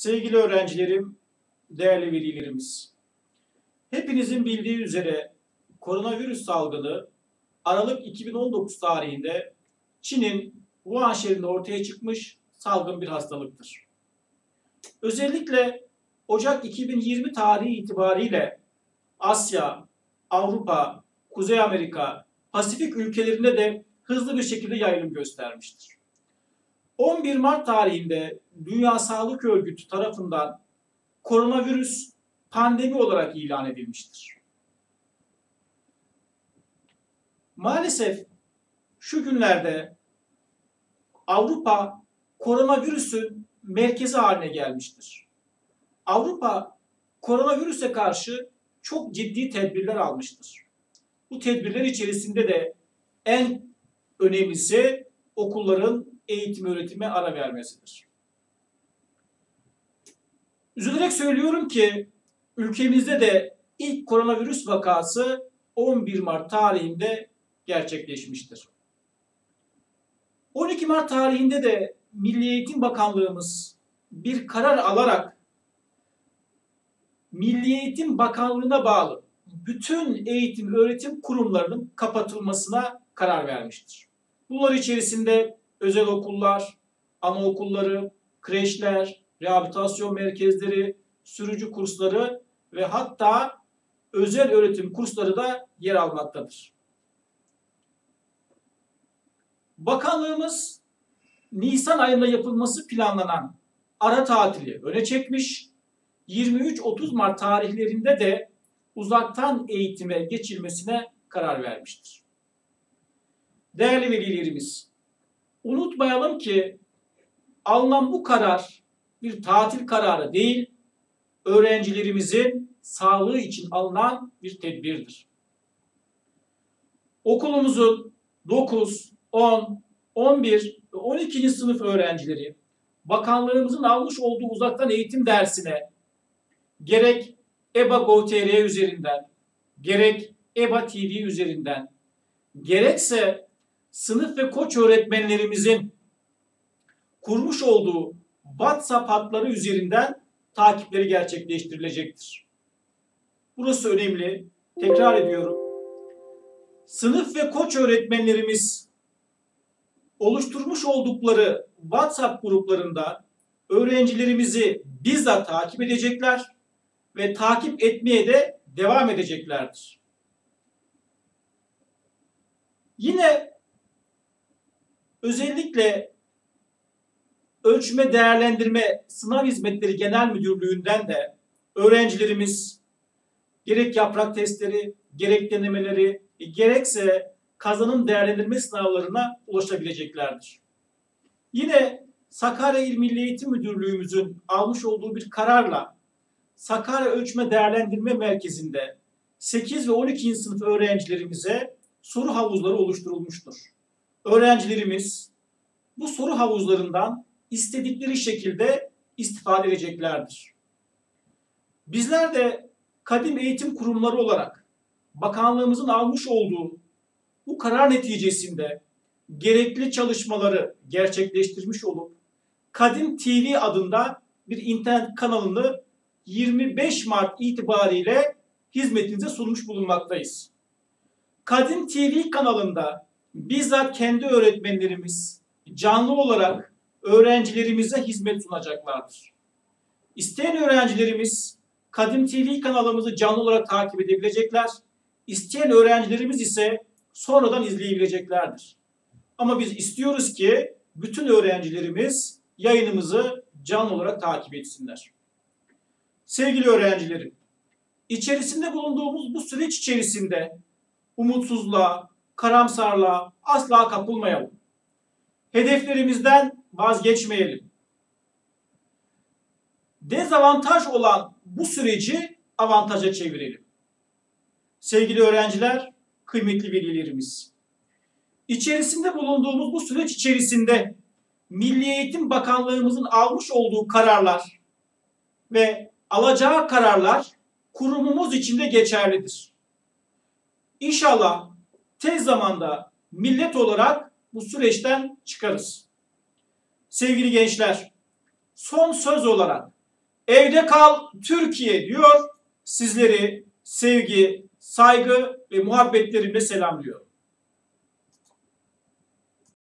Sevgili öğrencilerim, değerli velilerimiz, hepinizin bildiği üzere koronavirüs salgını Aralık 2019 tarihinde Çin'in Wuhan şehrinde ortaya çıkmış salgın bir hastalıktır. Özellikle Ocak 2020 tarihi itibariyle Asya, Avrupa, Kuzey Amerika, Pasifik ülkelerinde de hızlı bir şekilde yayılım göstermiştir. 11 Mart tarihinde Dünya Sağlık Örgütü tarafından koronavirüs pandemi olarak ilan edilmiştir. Maalesef şu günlerde Avrupa koronavirüsün merkezi haline gelmiştir. Avrupa koronavirüse karşı çok ciddi tedbirler almıştır. Bu tedbirler içerisinde de en önemlisi okulların eğitim öğretime ara vermesidir. Üzülerek söylüyorum ki ülkemizde de ilk koronavirüs vakası 11 Mart tarihinde gerçekleşmiştir. 12 Mart tarihinde de Milli Eğitim Bakanlığımız bir karar alarak Milli Eğitim Bakanlığı'na bağlı bütün eğitim öğretim kurumlarının kapatılmasına karar vermiştir. Bunlar içerisinde özel okullar, anaokulları, kreşler, rehabilitasyon merkezleri, sürücü kursları ve hatta özel öğretim kursları da yer almaktadır. Bakanlığımız Nisan ayında yapılması planlanan ara tatili öne çekmiş, 23-30 Mart tarihlerinde de uzaktan eğitime geçilmesine karar vermiştir. Değerli velilerimiz, unutmayalım ki alınan bu karar bir tatil kararı değil, öğrencilerimizin sağlığı için alınan bir tedbirdir. Okulumuzun 9, 10, 11 ve 12. sınıf öğrencileri bakanlığımızın almış olduğu uzaktan eğitim dersine gerek EBA.gov.tr üzerinden, gerek EBA TV üzerinden, gerekse sınıf ve koç öğretmenlerimizin kurmuş olduğu WhatsApp hatları üzerinden takipleri gerçekleştirilecektir. Burası önemli. Tekrar ediyorum. Sınıf ve koç öğretmenlerimiz oluşturmuş oldukları WhatsApp gruplarında öğrencilerimizi bizzat takip edecekler ve takip etmeye de devam edeceklerdir. Yine özellikle Ölçme Değerlendirme Sınav Hizmetleri Genel Müdürlüğü'nden de öğrencilerimiz gerek yaprak testleri, gerek denemeleri, gerekse kazanım değerlendirme sınavlarına ulaşabileceklerdir. Yine Sakarya İl Milli Eğitim Müdürlüğümüzün almış olduğu bir kararla Sakarya Ölçme Değerlendirme Merkezi'nde 8 ve 12. sınıf öğrencilerimize soru havuzları oluşturulmuştur. Öğrencilerimiz bu soru havuzlarından istedikleri şekilde istifade edeceklerdir. Bizler de kadim eğitim kurumları olarak bakanlığımızın almış olduğu bu karar neticesinde gerekli çalışmaları gerçekleştirmiş olup Kadim TV adında bir internet kanalını 25 Mart itibariyle hizmetinize sunmuş bulunmaktayız. Kadim TV kanalında bizzat kendi öğretmenlerimiz canlı olarak öğrencilerimize hizmet sunacaklardır. İsteyen öğrencilerimiz Kadim TV kanalımızı canlı olarak takip edebilecekler. İsteyen öğrencilerimiz ise sonradan izleyebileceklerdir. Ama biz istiyoruz ki bütün öğrencilerimiz yayınımızı canlı olarak takip etsinler. Sevgili öğrencilerim, içerisinde bulunduğumuz bu süreç içerisinde umutsuzluğa, karamsarlığa asla kapılmayalım. Hedeflerimizden vazgeçmeyelim. Dezavantaj olan bu süreci avantaja çevirelim. Sevgili öğrenciler, kıymetli velilerimiz, içerisinde bulunduğumuz bu süreç içerisinde Milli Eğitim Bakanlığımızın almış olduğu kararlar ve alacağı kararlar kurumumuz için de geçerlidir. İnşallah tez zamanda millet olarak bu süreçten çıkarız. Sevgili gençler, son söz olarak Evde kal Türkiye diyor. Sizleri sevgi, saygı ve muhabbetlerimle selamlıyorum.